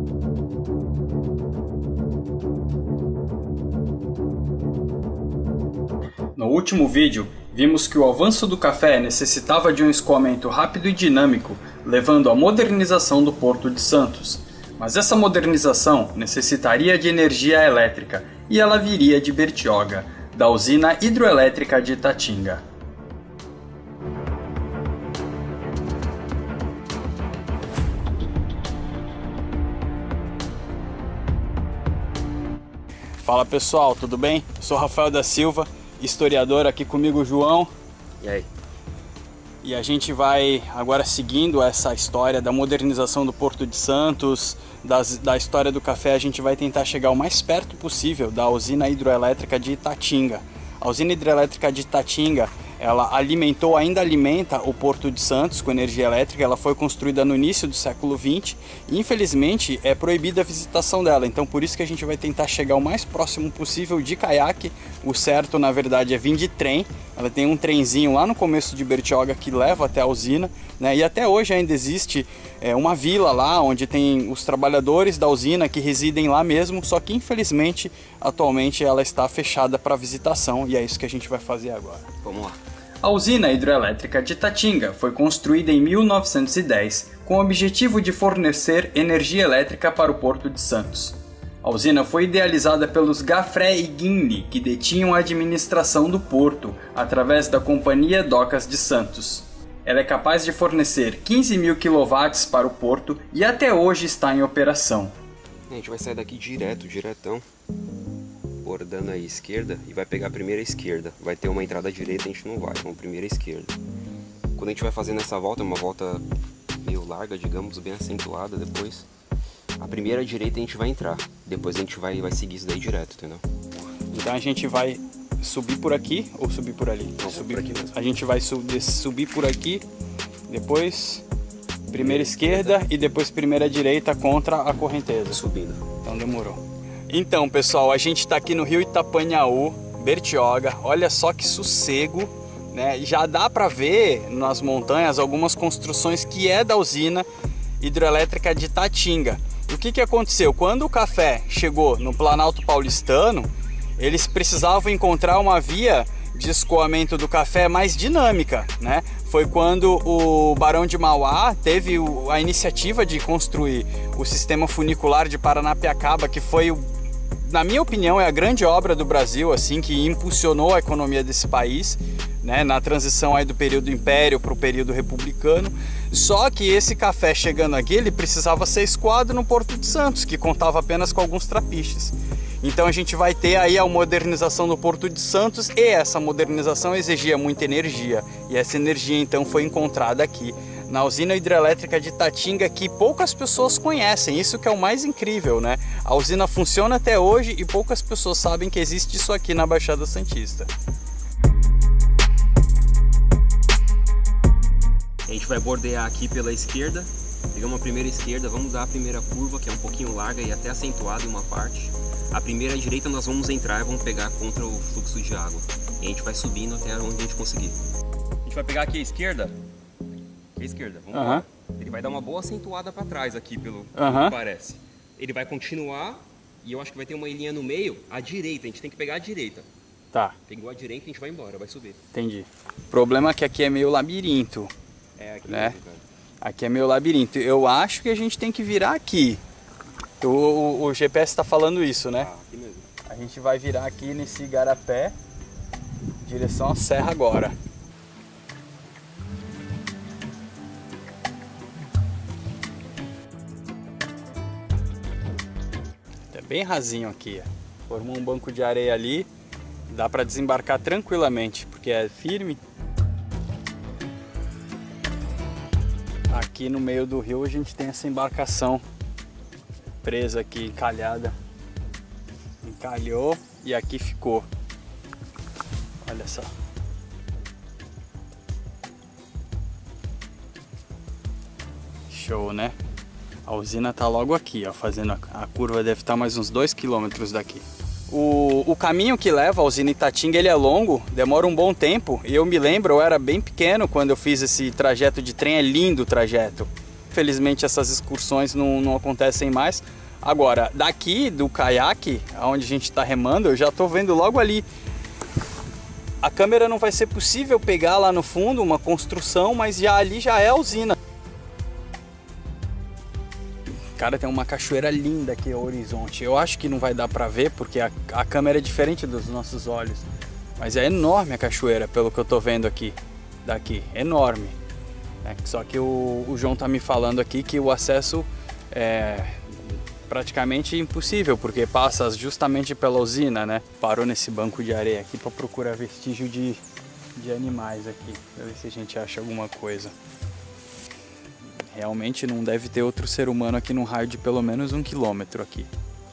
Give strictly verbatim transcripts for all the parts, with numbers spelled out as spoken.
No último vídeo, vimos que o avanço do café necessitava de um escoamento rápido e dinâmico, levando à modernização do Porto de Santos. Mas essa modernização necessitaria de energia elétrica, e ela viria de Bertioga, da usina hidroelétrica de Itatinga. Fala pessoal, tudo bem? Sou Rafael da Silva, historiador, aqui comigo o João. E aí? E a gente vai agora seguindo essa história da modernização do Porto de Santos, das, da história do café. A gente vai tentar chegar o mais perto possível da usina hidroelétrica de Itatinga. A usina hidrelétrica de Itatinga, ela alimentou, ainda alimenta o Porto de Santos com energia elétrica. Ela foi construída no início do século vinte e infelizmente é proibida a visitação dela. Então por isso que a gente vai tentar chegar o mais próximo possível de caiaque. O certo na verdade é vir de trem. Ela tem um trenzinho lá no começo de Bertioga que leva até a usina, né? E até hoje ainda existe é, uma vila lá onde tem os trabalhadores da usina que residem lá mesmo, só que infelizmente atualmente ela está fechada para visitação e é isso que a gente vai fazer agora. Vamos lá. A usina hidrelétrica de Itatinga foi construída em mil novecentos e dez com o objetivo de fornecer energia elétrica para o Porto de Santos. A usina foi idealizada pelos Gaffrey e Guinle, que detinham a administração do porto, através da Companhia Docas de Santos. Ela é capaz de fornecer quinze mil quilowatts para o porto e até hoje está em operação. A gente vai sair daqui direto, diretão, bordando aí esquerda e vai pegar a primeira esquerda. Vai ter uma entrada direita, a gente não vai, então primeira esquerda. Quando a gente vai fazendo essa volta, uma volta meio larga, digamos, bem acentuada depois, a primeira direita a gente vai entrar, depois a gente vai, vai seguir isso daí direto, entendeu? Então a gente vai subir por aqui ou subir por ali? Não, subir por aqui mesmo. A gente vai subir, subir por aqui, depois primeira esquerda e depois primeira direita contra a correnteza. Subindo. Então demorou. Então pessoal, a gente está aqui no rio Itapanhaú, Bertioga, olha só que sossego, né? Já dá para ver nas montanhas algumas construções que é da usina hidrelétrica de Itatinga. O que que aconteceu? Quando o café chegou no Planalto Paulistano, eles precisavam encontrar uma via de escoamento do café mais dinâmica, né? Foi quando o Barão de Mauá teve a iniciativa de construir o sistema funicular de Paranapiacaba, que foi, na minha opinião, é a grande obra do Brasil, assim, que impulsionou a economia desse país, né, na transição aí do período império para o período republicano. Só que esse café chegando aqui, ele precisava ser escoado no Porto de Santos, que contava apenas com alguns trapiches. Então a gente vai ter aí a modernização do Porto de Santos, e essa modernização exigia muita energia. E essa energia então foi encontrada aqui na usina hidrelétrica de Itatinga, que poucas pessoas conhecem. Isso que é o mais incrível, né? A usina funciona até hoje e poucas pessoas sabem que existe isso aqui na Baixada Santista. A gente vai bordear aqui pela esquerda, pegamos a primeira esquerda, vamos dar a primeira curva, que é um pouquinho larga e até acentuada em uma parte. A primeira direita nós vamos entrar e vamos pegar contra o fluxo de água. E a gente vai subindo até onde a gente conseguir. A gente vai pegar aqui a esquerda. Aqui a esquerda, vamos Uhum. lá. Ele vai dar uma boa acentuada para trás aqui, pelo Uhum. que parece. Ele vai continuar e eu acho que vai ter uma linha no meio, à direita. A gente tem que pegar a direita. Tá, Pegou a direita, a gente vai embora, vai subir. entendi. O problema é que aqui é meio labirinto, É aqui né? mesmo, cara. Aqui é meio labirinto. Eu acho que a gente tem que virar aqui. O, o, o G P S está falando isso, né? Ah, aqui mesmo. A gente vai virar aqui nesse igarapé, direção à serra agora. É bem rasinho aqui, ó. Formou um banco de areia ali, dá para desembarcar tranquilamente, porque é firme. Aqui no meio do rio a gente tem essa embarcação presa aqui, encalhada. Encalhou e aqui ficou. Olha só. Show, né? A usina tá logo aqui, ó, fazendo a, a curva deve estar mais uns dois quilômetros daqui. O, o caminho que leva à usina Itatinga, ele é longo, demora um bom tempo. E eu me lembro, eu era bem pequeno quando eu fiz esse trajeto de trem, é lindo o trajeto. Infelizmente essas excursões não, não acontecem mais. Agora, daqui do caiaque, onde a gente está remando, eu já estou vendo logo ali. A câmera não vai ser possível pegar lá no fundo uma construção, mas já ali já é a usina. Cara, tem uma cachoeira linda aqui ao horizonte. Eu acho que não vai dar para ver porque a, a câmera é diferente dos nossos olhos. Mas é enorme a cachoeira, pelo que eu tô vendo aqui, daqui, enorme. É, só que o, o João tá me falando aqui que o acesso é praticamente impossível, porque passa justamente pela usina, né? Parou nesse banco de areia aqui para procurar vestígio de, de animais aqui, pra ver se a gente acha alguma coisa. Realmente não deve ter outro ser humano aqui num raio de pelo menos um quilômetro aqui.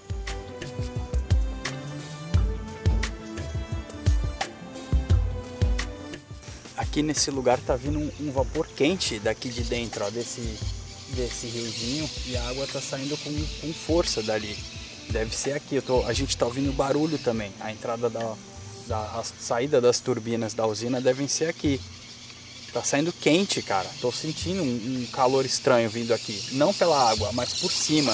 Aqui nesse lugar tá vindo um, um vapor quente daqui de dentro, ó, desse, desse riozinho, e a água tá saindo com, com força dali. Deve ser aqui, eu tô, a gente tá ouvindo barulho também. A entrada da, da a saída das turbinas da usina devem ser aqui. Tá saindo quente, cara. Tô sentindo um, um calor estranho vindo aqui. Não pela água, mas por cima.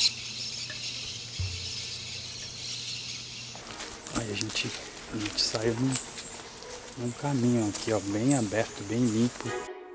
Aí a gente, a gente saiu num, num caminho aqui, ó, bem aberto, bem limpo.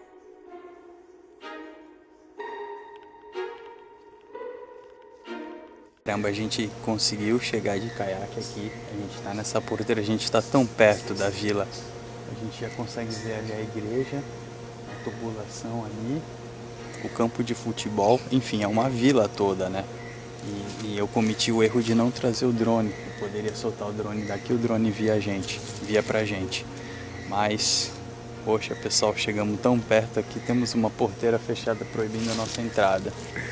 Caramba, a gente conseguiu chegar de caiaque aqui. A gente tá nessa porteira, a gente tá tão perto da vila. A gente já consegue ver ali a igreja, a tubulação ali, o campo de futebol, enfim, é uma vila toda, né? E, e eu cometi o erro de não trazer o drone. Eu poderia soltar o drone daqui, o drone via a gente, via pra gente. Mas, poxa, pessoal, chegamos tão perto aqui, temos uma porteira fechada proibindo a nossa entrada.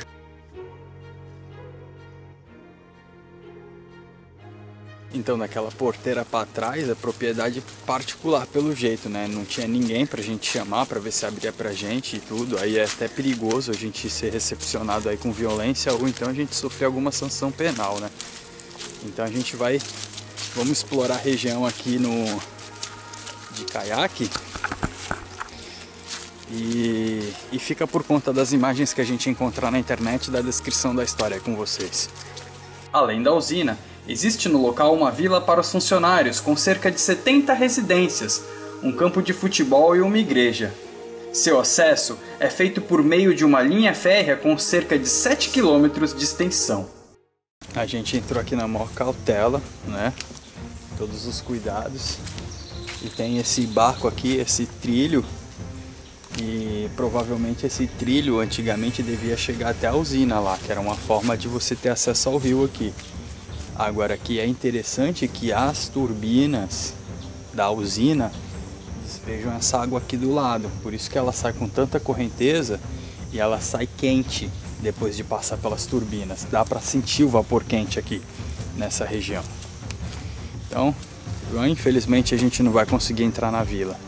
Então, naquela porteira para trás, é propriedade particular pelo jeito, né? Não tinha ninguém pra gente chamar para ver se abria pra gente e tudo. Aí é até perigoso a gente ser recepcionado aí com violência ou então a gente sofrer alguma sanção penal, né? Então a gente vai, vamos explorar a região aqui no de caiaque e, e fica por conta das imagens que a gente encontrar na internet e da descrição da história com vocês. Além da usina, existe no local uma vila para os funcionários, com cerca de setenta residências, um campo de futebol e uma igreja. Seu acesso é feito por meio de uma linha férrea com cerca de sete quilômetros de extensão. A gente entrou aqui na maior cautela, né? Todos os cuidados. E tem esse barco aqui, esse trilho. E provavelmente esse trilho antigamente devia chegar até a usina lá, que era uma forma de você ter acesso ao rio aqui. Agora aqui é interessante que as turbinas da usina despejam essa água aqui do lado, por isso que ela sai com tanta correnteza e ela sai quente depois de passar pelas turbinas. Dá para sentir o vapor quente aqui nessa região. Então, infelizmente a gente não vai conseguir entrar na vila.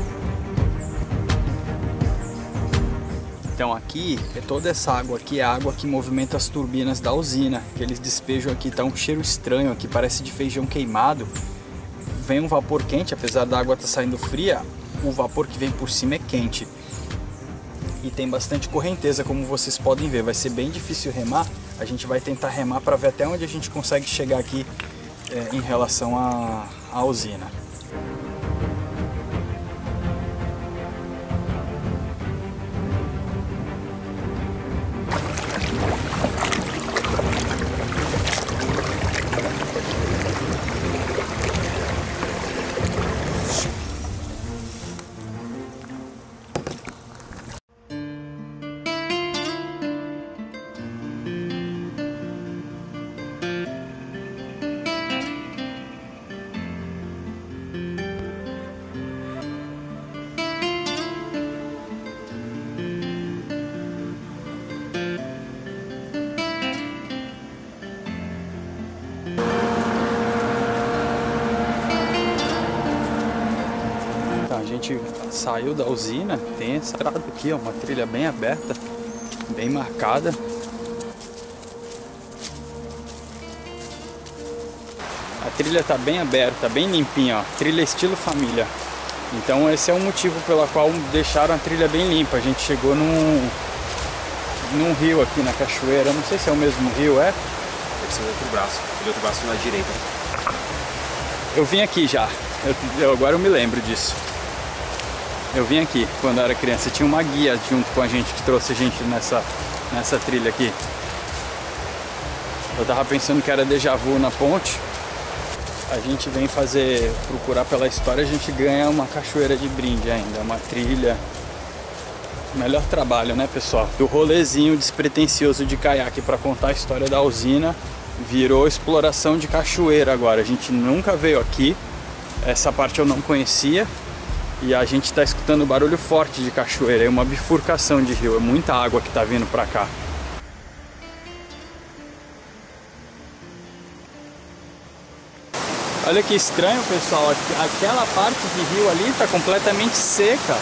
Então aqui, toda essa água aqui é a água que movimenta as turbinas da usina, que eles despejam aqui, tá um cheiro estranho aqui, parece de feijão queimado. Vem um vapor quente, apesar da água estar saindo fria, o vapor que vem por cima é quente. E tem bastante correnteza, como vocês podem ver, vai ser bem difícil remar. A gente vai tentar remar para ver até onde a gente consegue chegar aqui é, em relação à, à usina. A gente saiu da usina, tem essa estrada aqui, ó, uma trilha bem aberta, bem marcada. A trilha tá bem aberta, bem limpinha, ó, trilha estilo família. Então esse é o motivo pelo qual deixaram a trilha bem limpa. A gente chegou num, num rio aqui na cachoeira, não sei se é o mesmo rio, é? Deve ser o outro braço, o outro braço na direita. Eu vim aqui já, eu, eu, agora eu me lembro disso. Eu vim aqui quando eu era criança, tinha uma guia junto com a gente que trouxe a gente nessa, nessa trilha aqui. Eu tava pensando que era déjà vu na ponte. A gente vem fazer, procurar pela história, a gente ganha uma cachoeira de brinde ainda, uma trilha. Melhor trabalho, né, pessoal? O rolezinho despretensioso de caiaque para contar a história da usina virou exploração de cachoeira agora. A gente nunca veio aqui, essa parte eu não conhecia. E a gente está escutando barulho forte de cachoeira, é uma bifurcação de rio, é muita água que está vindo para cá. Olha que estranho, pessoal, aquela parte de rio ali está completamente seca.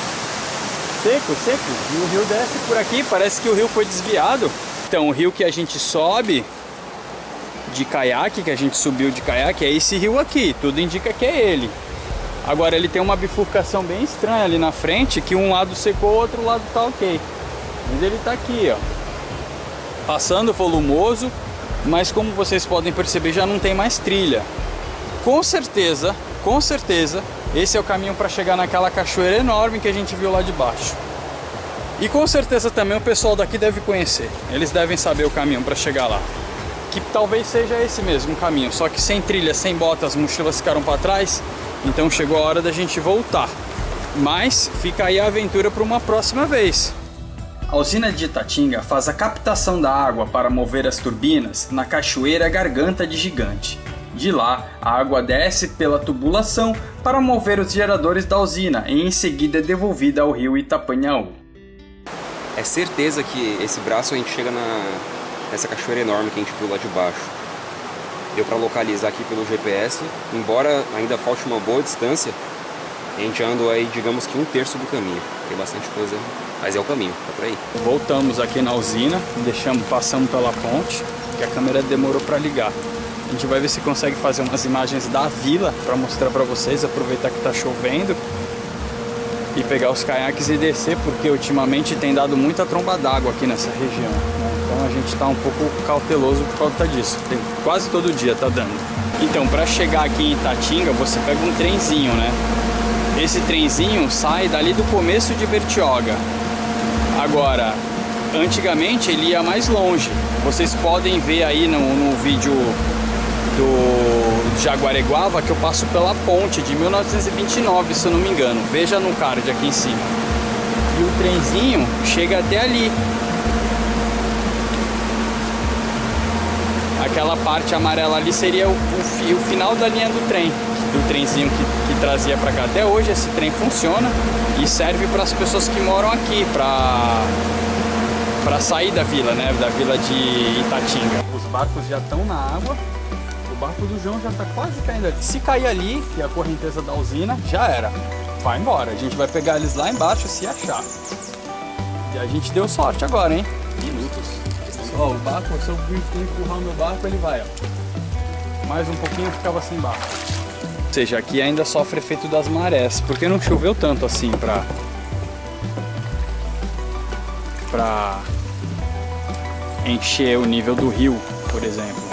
Seco, seco, e o rio desce por aqui, parece que o rio foi desviado. Então, o rio que a gente sobe de caiaque, que a gente subiu de caiaque, é esse rio aqui, tudo indica que é ele. Agora ele tem uma bifurcação bem estranha ali na frente, que um lado secou, o outro lado tá ok. Mas ele tá aqui, ó, passando volumoso, mas como vocês podem perceber, já não tem mais trilha. Com certeza, com certeza, esse é o caminho para chegar naquela cachoeira enorme que a gente viu lá de baixo. E com certeza também o pessoal daqui deve conhecer, eles devem saber o caminho para chegar lá. Que talvez seja esse mesmo caminho, só que sem trilha, sem bota, as mochilas ficaram para trás. Então chegou a hora da gente voltar. Mas fica aí a aventura para uma próxima vez. A usina de Itatinga faz a captação da água para mover as turbinas na cachoeira Garganta de Gigante. De lá, a água desce pela tubulação para mover os geradores da usina e em seguida é devolvida ao rio Itapanhaú. É certeza que esse braço a gente chega na, nessa cachoeira enorme que a gente viu lá de baixo. Deu para localizar aqui pelo G P S, embora ainda falte uma boa distância, a gente andou aí, digamos que um terço do caminho. Tem bastante coisa, mas é o caminho, tá por aí. Voltamos aqui na usina, deixamos, passamos pela ponte, que a câmera demorou para ligar. A gente vai ver se consegue fazer umas imagens da vila para mostrar para vocês, aproveitar que tá chovendo e pegar os caiaques e descer, porque ultimamente tem dado muita tromba d'água aqui nessa região, né? Então a gente está um pouco cauteloso por conta disso. Tem, quase todo dia tá dando. Então, para chegar aqui em Itatinga, você pega um trenzinho, né? Esse trenzinho sai dali do começo de Bertioga. Agora, antigamente ele ia mais longe. Vocês podem ver aí no, no vídeo do Jaguareguava que eu passo pela ponte de mil novecentos e vinte e nove, se eu não me engano. Veja no card aqui em cima. E o trenzinho chega até ali. Aquela parte amarela ali seria o, o, o final da linha do trem, do trenzinho que, que trazia para cá. Até hoje esse trem funciona e serve para as pessoas que moram aqui, para para sair da vila, né, da vila de Itatinga. Os barcos já estão na água. O barco do João já está quase caindo ali. Se cair ali, que é a correnteza da usina, já era. Vai embora. A gente vai pegar eles lá embaixo se achar. E a gente deu sorte agora, hein? Minutos. Ó, o barco, se eu empurrar o meu barco, ele vai, ó. Mais um pouquinho eu ficava sem barco. Ou seja, aqui ainda sofre efeito das marés, porque não choveu tanto assim pra... pra encher o nível do rio, por exemplo.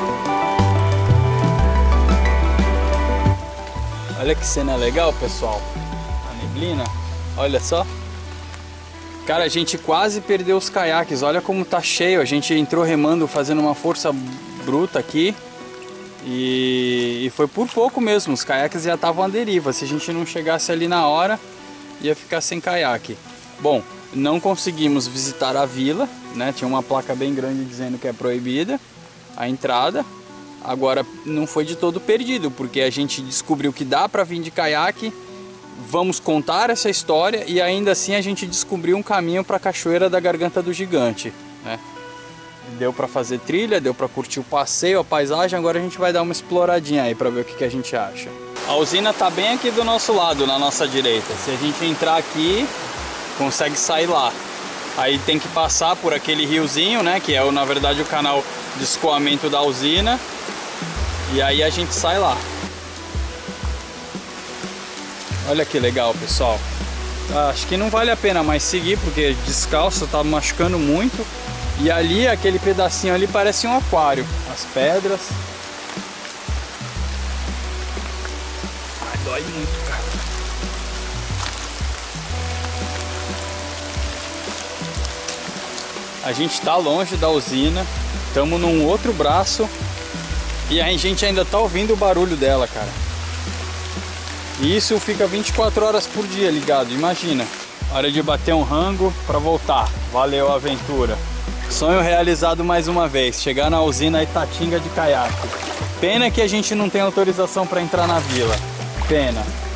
Olha que cena legal, pessoal. A neblina, olha só. Cara, a gente quase perdeu os caiaques, olha como tá cheio. A gente entrou remando, fazendo uma força bruta aqui. E, e foi por pouco mesmo, os caiaques já estavam à deriva. Se a gente não chegasse ali na hora, ia ficar sem caiaque. Bom, não conseguimos visitar a vila, né? Tinha uma placa bem grande dizendo que é proibida a entrada. Agora não foi de todo perdido, porque a gente descobriu que dá para vir de caiaque. Vamos contar essa história e ainda assim a gente descobriu um caminho para a cachoeira da Garganta do Gigante, né? Deu para fazer trilha, deu para curtir o passeio, a paisagem. Agora a gente vai dar uma exploradinha aí para ver o que, que a gente acha. A usina tá bem aqui do nosso lado, na nossa direita. Se a gente entrar aqui, consegue sair lá. Aí tem que passar por aquele riozinho, né, que é na verdade o canal de escoamento da usina. E aí a gente sai lá. Olha que legal, pessoal. acho que não vale a pena mais seguir, porque descalço tá machucando muito. E ali, aquele pedacinho ali parece um aquário. As pedras. Ai, dói muito, cara. A gente tá longe da usina. Estamos num outro braço. E a gente ainda tá ouvindo o barulho dela, cara. E isso fica vinte e quatro horas por dia ligado, imagina. Hora de bater um rango para voltar. Valeu a aventura. Sonho realizado mais uma vez, chegar na usina Itatinga de caiaque. Pena que a gente não tem autorização para entrar na vila. Pena.